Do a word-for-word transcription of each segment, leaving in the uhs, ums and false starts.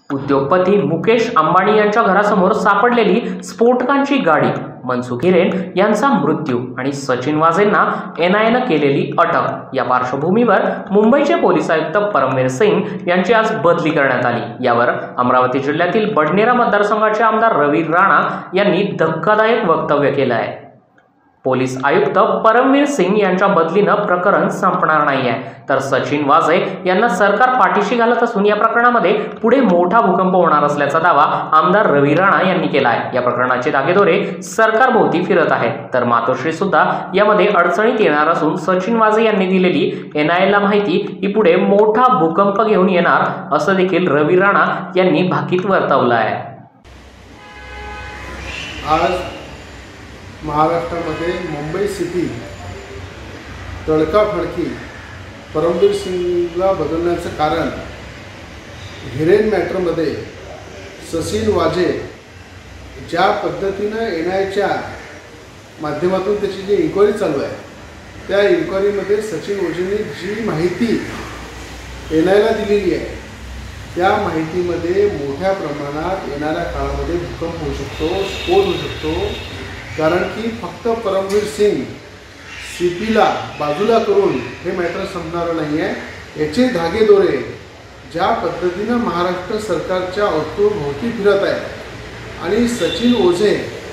उद्योगपती मुकेश अंबानी यांच्या घरासमोर सापडलेली स्फोटकांची गाडी, मनसुख हिरेन यांचा मृत्यू आणि सचिन वाझेंना एन आय एनं केलेली अटक या पार्श्वभूमीवर मुंबईचे पोलीस आयुक्त परमवीर सिंग यांची आज बदली करण्यात आली। यावर अमरावती जिल्ह्यातील बडनेरा मतदारसंघाचे आमदार रवी राणा यांनी धक्कादायक वक्तव्य केलं आहे। पोलीस आयुक्त परमवीर सिंग यांच्या बदलीनं प्रकरण संपणार नाहीये, तर सचिन वाझे यांना सरकार पाठीशी घालत असून या प्रकरणामध्ये पुढे मोठा भूकंप होणार असल्याचा दावा आमदार रवी राणा यांनी केला आहे। या प्रकरणाचे धागेदोरे सरकारभोवती फिरत आहेत, तर मातोश्री सुद्धा यामध्ये अडचणीत येणार असून सचिन वाझे यांनी दिलेली एन आय एला माहिती ही पुढे मोठा भूकंप घेऊन येणार असं देखील रवी राणा यांनी भाकीत वर्तवलं आहे। आज महाराष्ट्रामध्ये मुंबई सिटी तडकाफडकी परमवीर सिंगला बदलण्याचं कारण हिरेन मॅटरमध्ये सचिन वाझे ज्या पद्धतीनं एन आय एच्या माध्यमातून त्याची जी इन्क्वायरी चालू आहे, त्या इन्क्वायरीमध्ये सचिन वाझेंनी जी माहिती एन आय एला दिलेली आहे, त्या माहितीमध्ये मोठ्या प्रमाणात येणाऱ्या काळामध्ये भूकंप होऊ शकतो, स्फोट होऊ शकतो। कारण की फक्त परमवीर सिंग सी पीला बाजूला करून हे मॅटर संपणार नाही आहे। याचे धागेदोरे ज्या पद्धतीनं महाराष्ट्र सरकारच्या अवतीभोवती फिरत आहे आणि सचिन ओझे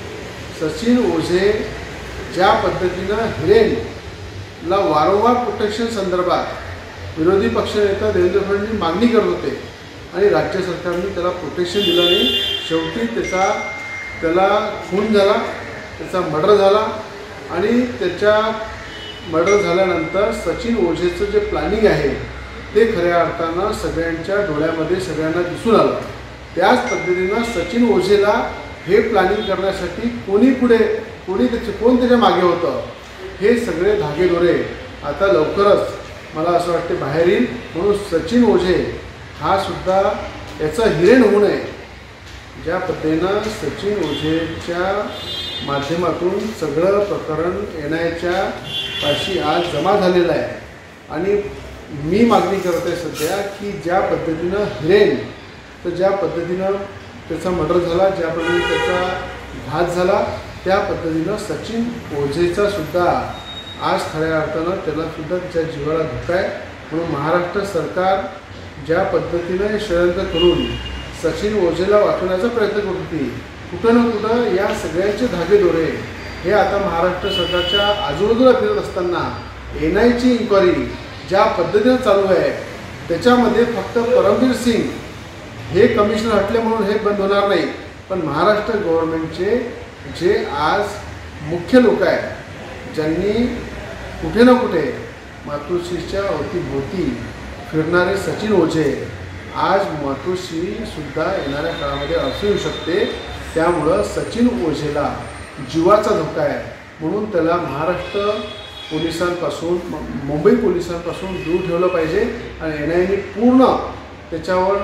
सचिन ओझे ज्या पद्धतीनं हिरेनला वारंवार प्रोटेक्शन संदर्भात विरोधी पक्षनेता देवेंद्र फडणवीस मागणी करत होते आणि राज्य सरकारने त्याला प्रोटेक्शन दिलं नाही। शेवटी त्याचा त्याला खून झाला, त्याचा मर्डर झाला आणि त्याच्या मर्डर झाल्यानंतर सचिन ओझेचं जे प्लॅनिंग आहे ते खऱ्या अर्थानं सगळ्यांच्या डोळ्यामध्ये सगळ्यांना दिसून आलं। त्याच पद्धतीनं सचिन ओझेला हे प्लॅनिंग करण्यासाठी कोणी पुढे कोणी त्याचे कोण त्याच्या मागे होतं, हे सगळे धागेदोरे आता लवकरच मला असं वाटते बाहेर येईल। म्हणून सचिन ओझे हा सुद्धा याचा हिरेन होऊ नये, ज्या पद्धतीनं सचिन ओझेच्या माध्यमातून सगळं प्रकरण एन आय एच्या पाशी आज जमा झालेलं आहे आणि मी मागणी करत आहे सध्या की ज्या पद्धतीनं हिरेन तर ज्या पद्धतीनं त्याचा मर्डर झाला, ज्या पद्धतीने त्याचा घात झाला, त्या पद्धतीनं सचिन ओझेचा सुद्धा आज खऱ्या अर्थानं त्याला सुद्धा त्याच्या जीवाला धोका आहे। म्हणून महाराष्ट्र सरकार ज्या पद्धतीनं हे षडयंत्र करून सचिन ओझेला वाचवण्याचा प्रयत्न करत होती, कुठं ना कुठं या सगळ्यांचे धागेदोरे हे आता महाराष्ट्र सरकारच्या आजूबाजूला फिरत असताना एन आय एची इन्क्वायरी ज्या पद्धतीनं चालू आहे त्याच्यामध्ये फक्त परमवीर सिंग हे कमिशनर हटले म्हणून हे बंद होणार नाही, पण महाराष्ट्र गव्हर्नमेंटचे जे आज मुख्य लोक आहेत ज्यांनी कुठे ना कुठे मातोश्रीच्या अवतीभोवती फिरणारे सचिन ओझे आज मातोश्रीसुद्धा येणाऱ्या काळामध्ये अडचण येऊ शकते। त्यामुळं सचिन ओझेला जीवाचा धोका आहे, म्हणून त्याला महाराष्ट्र पोलिसांपासून मुंबई पोलिसांपासून दूर ठेवलं पाहिजे आणि एन आय एने पूर्ण त्याच्यावर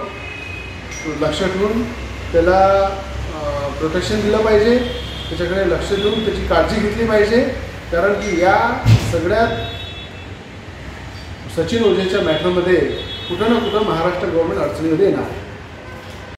लक्ष ठेवून त्याला प्रोटेक्शन दिलं पाहिजे, त्याच्याकडे लक्ष देऊन त्याची काळजी घेतली पाहिजे। कारण की या सगळ्यात सचिन ओझेच्या मॅटरमध्ये कुठं ना कुठं महाराष्ट्र गव्हर्नमेंट अडचणीमध्ये येणार।